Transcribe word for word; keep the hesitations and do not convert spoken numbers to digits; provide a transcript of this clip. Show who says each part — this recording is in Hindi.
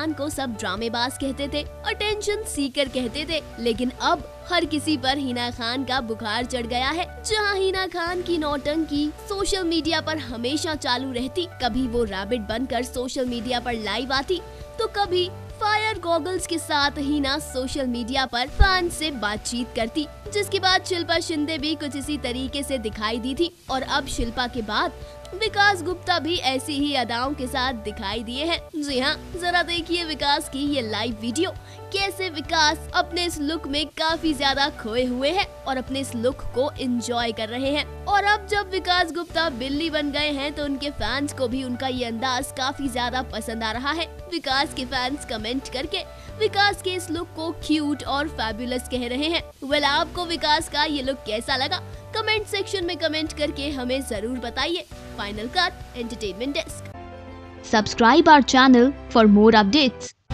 Speaker 1: खान को सब ड्रामेबाज कहते थे, अटेंशन सीकर कहते थे, लेकिन अब हर किसी पर हिना खान का बुखार चढ़ गया है। जहां हिना खान की नौटंकी सोशल मीडिया पर हमेशा चालू रहती, कभी वो रैबिट बनकर सोशल मीडिया पर लाइव आती, तो कभी फायर गॉगल्स के साथ हिना सोशल मीडिया पर फैन से बातचीत करती, जिसके बाद शिल्पा शिंदे भी कुछ इसी तरीके से दिखाई दी थी। और अब शिल्पा के बाद विकास गुप्ता भी ऐसी ही अदाओं के साथ दिखाई दिए हैं। जी हाँ, जरा देखिए विकास की ये लाइव वीडियो, कैसे विकास अपने इस लुक में काफी ज्यादा खोए हुए हैं और अपने इस लुक को एंजॉय कर रहे हैं। और अब जब विकास गुप्ता बिल्ली बन गए हैं तो उनके फैंस को भी उनका ये अंदाज काफी ज्यादा पसंद आ रहा है। विकास के फैंस कमेंट करके विकास के इस लुक को क्यूट और फैबुलस कह रहे हैं। वेल, आपको विकास का ये लुक कैसा लगा? कमेंट सेक्शन में कमेंट करके हमें जरूर बताइए। Final cut entertainment desk.
Speaker 2: Subscribe our channel for more updates.